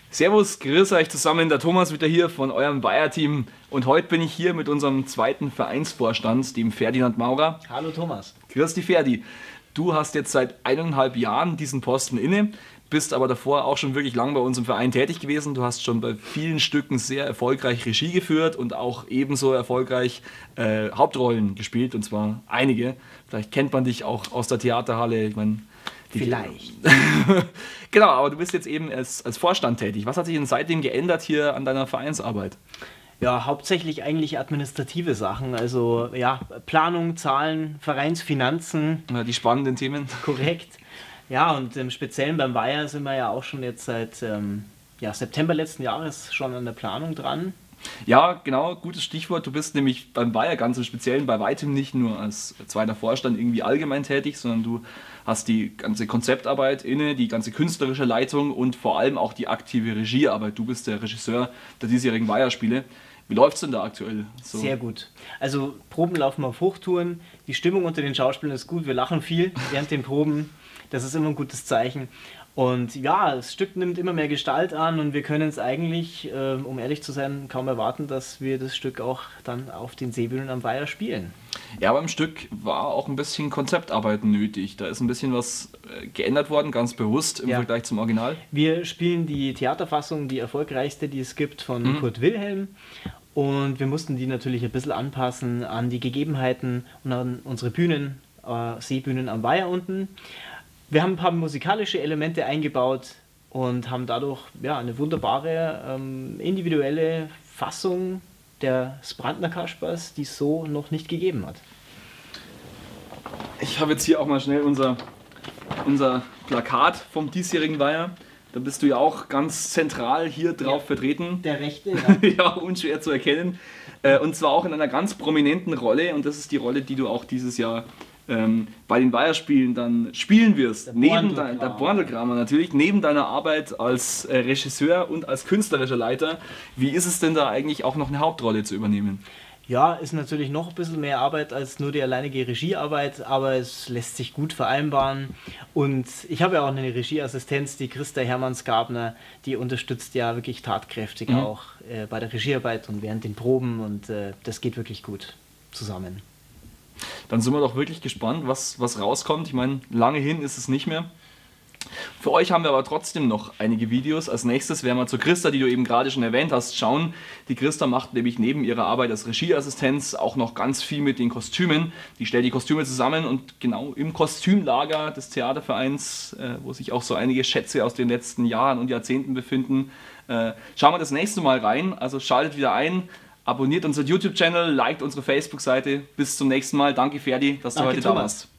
Servus, grüß euch zusammen, der Thomas wieder hier von eurem Weiher-Team und heute bin ich hier mit unserem zweiten Vereinsvorstand, dem Ferdinand Maurer. Hallo Thomas. Grüß dich Ferdi. Du hast jetzt seit 1,5 Jahren diesen Posten inne, bist aber davor auch schon wirklich lang bei uns im Verein tätig gewesen. Du hast schon bei vielen Stücken sehr erfolgreich Regie geführt und auch ebenso erfolgreich Hauptrollen gespielt, und zwar einige. Vielleicht kennt man dich auch aus der Theaterhalle, ich meine... Vielleicht. Genau, aber du bist jetzt eben als Vorstand tätig. Was hat sich denn seitdem geändert hier an deiner Vereinsarbeit? Ja, hauptsächlich eigentlich administrative Sachen, also ja, Planung, Zahlen, Vereinsfinanzen. Ja, die spannenden Themen. Korrekt. Ja, und im Speziellen beim Weiher sind wir ja auch schon jetzt seit September letzten Jahres schon an der Planung dran. Ja, genau, gutes Stichwort. Du bist nämlich beim Weiher ganz im Speziellen bei weitem nicht nur als zweiter Vorstand irgendwie allgemein tätig, sondern du hast die ganze Konzeptarbeit inne, die ganze künstlerische Leitung und vor allem auch die aktive Regiearbeit. Du bist der Regisseur der diesjährigen Weiher-Spiele. Wie läuft es denn da aktuell? So? Sehr gut. Also Proben laufen auf Hochtouren, die Stimmung unter den Schauspielern ist gut, wir lachen viel während den Proben, das ist immer ein gutes Zeichen. Und ja, das Stück nimmt immer mehr Gestalt an und wir können es eigentlich, um ehrlich zu sein, kaum erwarten, dass wir das Stück auch dann auf den Seebühnen am Weiher spielen. Ja, beim Stück war auch ein bisschen Konzeptarbeit nötig. Da ist ein bisschen was geändert worden, ganz bewusst im Vergleich zum Original. Wir spielen die Theaterfassung, die erfolgreichste, die es gibt, von Kurt Wilhelm. Und wir mussten die natürlich ein bisschen anpassen an die Gegebenheiten und an unsere Bühnen, Seebühnen am Weiher unten. Wir haben ein paar musikalische Elemente eingebaut und haben dadurch eine wunderbare individuelle Fassung des Brandner Kaspers, die es so noch nicht gegeben hat. Ich habe jetzt hier auch mal schnell unser Plakat vom diesjährigen Weiher. Da bist du ja auch ganz zentral hier drauf vertreten. Der rechte, ja, unschwer zu erkennen. Und zwar auch in einer ganz prominenten Rolle. Und das ist die Rolle, die du auch dieses Jahr bei den Weiher-Spielen dann spielen wirst. Neben der Borndelkramer natürlich, neben deiner Arbeit als Regisseur und als künstlerischer Leiter. Wie ist es denn da eigentlich auch noch eine Hauptrolle zu übernehmen? Ja, ist natürlich noch ein bisschen mehr Arbeit als nur die alleinige Regiearbeit, aber es lässt sich gut vereinbaren. Und ich habe ja auch eine Regieassistenz, die Christa Hermanns-Gabner, die unterstützt ja wirklich tatkräftig auch bei der Regiearbeit und während den Proben und das geht wirklich gut zusammen. Dann sind wir doch wirklich gespannt, was rauskommt. Ich meine, lange hin ist es nicht mehr. Für euch haben wir aber trotzdem noch einige Videos. Als nächstes werden wir zur Christa, die du eben gerade schon erwähnt hast, schauen. Die Christa macht nämlich neben ihrer Arbeit als Regieassistenz auch noch ganz viel mit den Kostümen. Die stellt die Kostüme zusammen und genau im Kostümlager des Theatervereins, wo sich auch so einige Schätze aus den letzten Jahren und Jahrzehnten befinden, schauen wir das nächste Mal rein. Also schaltet wieder ein. Abonniert unseren YouTube-Channel, liked unsere Facebook-Seite. Bis zum nächsten Mal. Danke Ferdi, dass du heute da warst.